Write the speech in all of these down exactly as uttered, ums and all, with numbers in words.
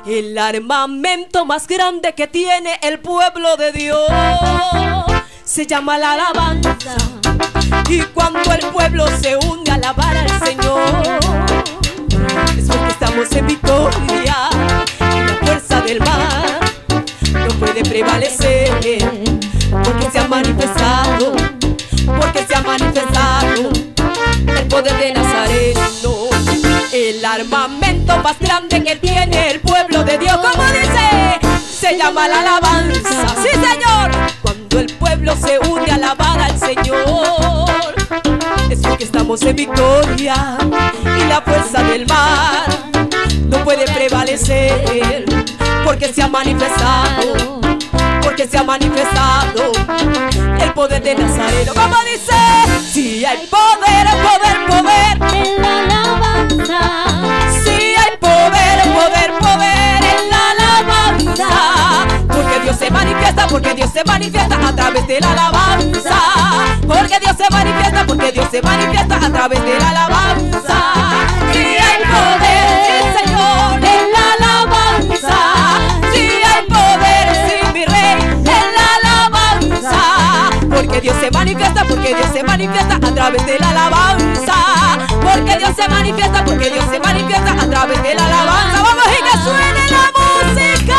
El armamento más grande que tiene el pueblo de Dios se llama la alabanza. Y cuando el pueblo se une a alabar al Señor, es porque estamos en victoria. Y la fuerza del mal no puede prevalecer, porque se ha manifestado, porque se ha manifestado el poder de Nazareno. El armamento más grande que tiene el pueblo de Dios, como dice, se llama la alabanza. Sí, Señor. Cuando el pueblo se une a alabar al Señor, es porque estamos en victoria. Y la fuerza del mal no puede prevalecer, porque se ha manifestado, porque se ha manifestado el poder de Nazareno. Como dice, si hay poder, poder, poder en la alabanza. Si hay poder, poder, poder en la alabanza. Porque Dios se manifiesta, porque Dios se manifiesta a través de la alabanza. Porque Dios se manifiesta, porque Dios se manifiesta a través de la alabanza. Si hay poder, sí, Señor, en la alabanza. Si hay poder, sí, mi Rey, en la alabanza. Porque Dios se manifiesta, porque Dios se manifiesta a través de la alabanza. Porque Dios se manifiesta, porque Dios se manifiesta a través de la alabanza. Vamos, y que suene la música.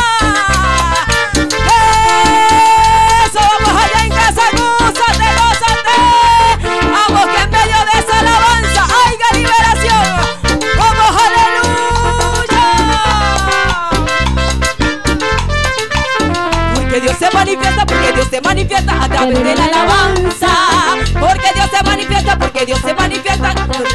Eso, vamos allá en casa, gózate, gózate. Vamos, que en medio de esa alabanza haya liberación. Vamos, aleluya. Porque Dios se manifiesta, porque Dios se manifiesta a través de la alabanza. Porque Dios se manifiesta, porque Dios se manifiesta.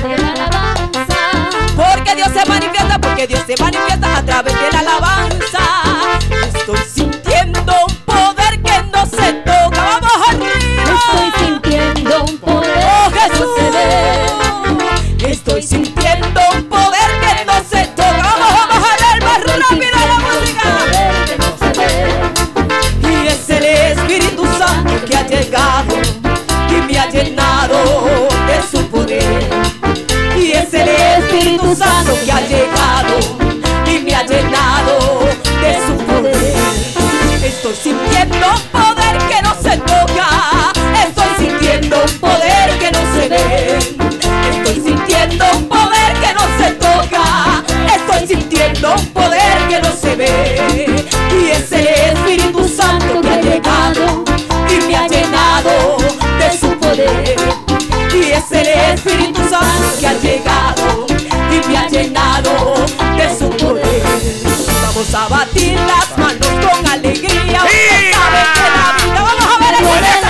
Porque Dios se manifiesta, porque Dios se manifiesta a través de la alabanza. Estoy sintiendo un poder que no se toca. Vamos arriba. Estoy sintiendo un poder oh, que Jesús. no se ve. Estoy sintiendo un poder que no se toca. Vamos, vamos a ver más rápido la música. Y es el Espíritu Santo que ha llegado y me ha llenado de su poder. Y es el Espíritu Santo que ha llegado y me ha llenado de su poder. Estoy sintiendo un poder que no se toca. Estoy sintiendo un poder que no se ve. Estoy sintiendo un poder que no se toca. Estoy sintiendo un poder que no se ve. Y es el Espíritu Santo que ha llegado y me ha llenado de su poder. Y es el Espíritu Santo que ha llegado y me ha llenado de su poder. Vamos a batir las manos con alegría. Usted sabe que la vida, vamos a ver el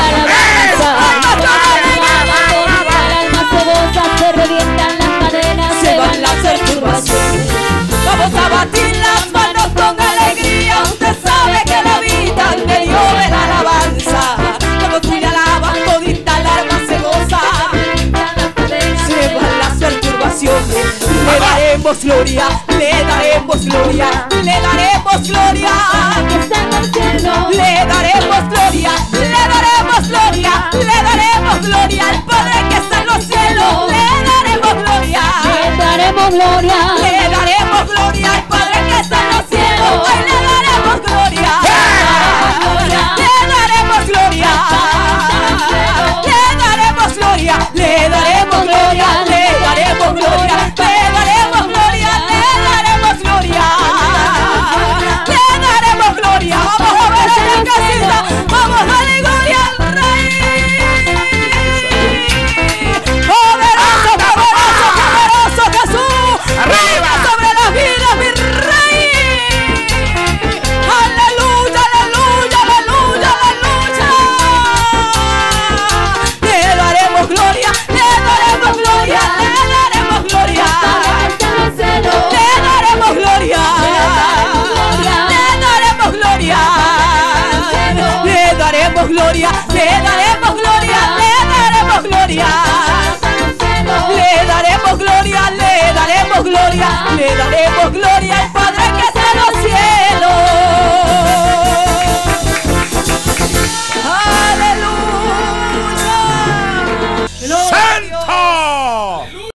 se revientan las cadenas, se van las perturbaciones. Vamos a batir las manos con alegría. Usted sabe que la vida en medio de la alabanza, cuando tú le alabas, todita la alma se goza. Se van las perturbaciones. Le daremos gloria, le daremos gloria, le daremos gloria. Le daremos gloria, le daremos gloria, le daremos gloria al Padre que está en los cielos. Le daremos gloria, le daremos gloria, le daremos gloria al